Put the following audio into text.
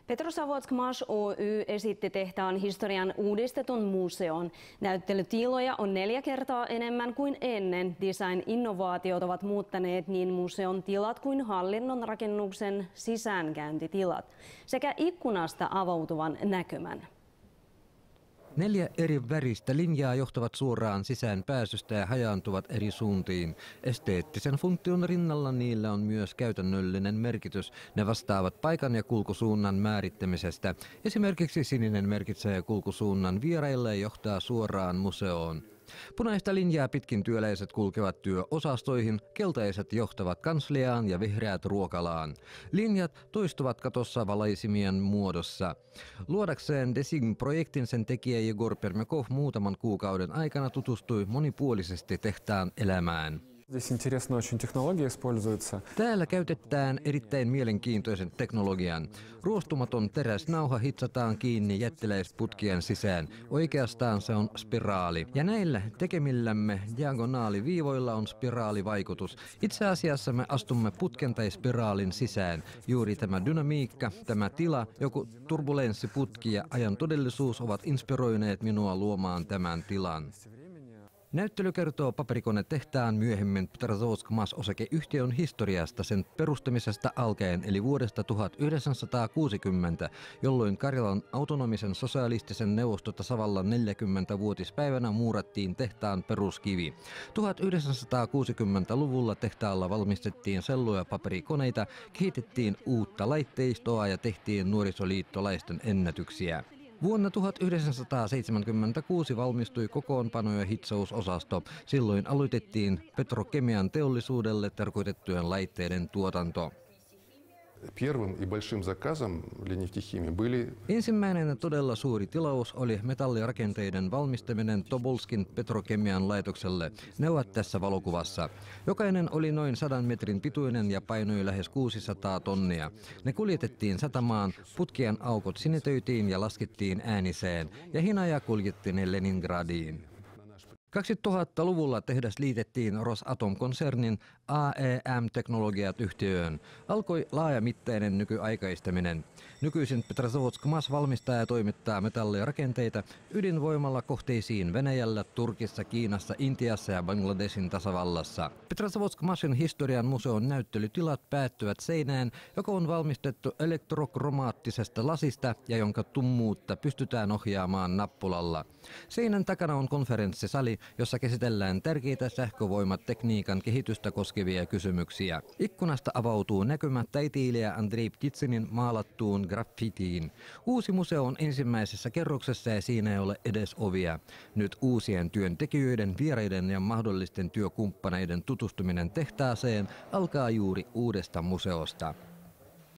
Petrozavodsk MAS Oy esitti tehtaan historian uudistetun museon. Näyttelytiloja on 4 kertaa enemmän kuin ennen. Design-innovaatiot ovat muuttaneet niin museon tilat kuin hallinnon rakennuksen sisäänkäyntitilat sekä ikkunasta avautuvan näkymän. 4 eri väristä linjaa johtavat suoraan sisään pääsystä ja hajaantuvat eri suuntiin. Esteettisen funktion rinnalla niillä on myös käytännöllinen merkitys. Ne vastaavat paikan ja kulkusuunnan määrittämisestä. Esimerkiksi sininen merkitsee kulkusuunnan vieraille ja johtaa suoraan museoon. Punaista linjaa pitkin työläiset kulkevat työosastoihin, keltaiset johtavat kansliaan ja vihreät ruokalaan. Linjat toistuvat katossa valaisimien muodossa. Luodakseen Design-projektin sen tekijä Jegor Permякov muutaman kuukauden aikana tutustui monipuolisesti tehtaan elämään. Täällä käytetään erittäin mielenkiintoisen teknologian. Ruostumaton teräsnauha hitsataan kiinni jättiläisputkien sisään. Oikeastaan se on spiraali. Ja näillä tekemillämme diagonaaliviivoilla on spiraalivaikutus. Itse asiassa me astumme putken tai spiraalin sisään. Juuri tämä dynamiikka, tämä tila, joku turbulenssiputki ja ajan todellisuus ovat inspiroineet minua luomaan tämän tilan. Näyttely kertoo paperikonetehtaan myöhemmin Petrozavodsk MAS-osakeyhtiön historiasta sen perustamisesta alkaen eli vuodesta 1960, jolloin Karjalan autonomisen sosialistisen neuvostotasavallan 40-vuotispäivänä muurattiin tehtaan peruskivi. 1960-luvulla tehtaalla valmistettiin sellu- ja paperikoneita, kehitettiin uutta laitteistoa ja tehtiin nuorisoliittolaisten ennätyksiä. Vuonna 1976 valmistui kokoonpano- ja hitsausosasto. Silloin aloitettiin petrokemian teollisuudelle tarkoitettujen laitteiden tuotanto. Ensimmäinen todella suuri tilaus oli metallirakenteiden valmistaminen Tobolskin petrokemian laitokselle. Ne ovat tässä valokuvassa. Jokainen oli noin 100 metrin pituinen ja painoi lähes 600 tonnia. Ne kuljetettiin satamaan, putkien aukot sinetöitiin ja laskettiin ääniseen ja hinaja kuljetti ne Leningradiin. 2000-luvulla tehdas liitettiin Rosatom-konsernin AEM-teknologiat yhtiöön. Alkoi laajamittainen nykyaikaistaminen. Nykyisin Petrozavodsk MAS valmistaa ja toimittaa metallirakenteita ydinvoimalla kohteisiin Venäjällä, Turkissa, Kiinassa, Intiassa ja Bangladesin tasavallassa. Petrozavodsk MASin historian museon näyttelytilat päättyvät seinään, joka on valmistettu elektrokromaattisesta lasista ja jonka tummuutta pystytään ohjaamaan nappulalla. Seinän takana on konferenssisali, jossa käsitellään tärkeitä sähkövoimatekniikan kehitystä koskevia kysymyksiä. Ikkunasta avautuu näkymä taiteilija Andrei Ptitsinin maalattuun graffitiin. Uusi museo on ensimmäisessä kerroksessa ja siinä ei ole edes ovia. Nyt uusien työntekijöiden, vieraiden ja mahdollisten työkumppaneiden tutustuminen tehtaaseen alkaa juuri uudesta museosta.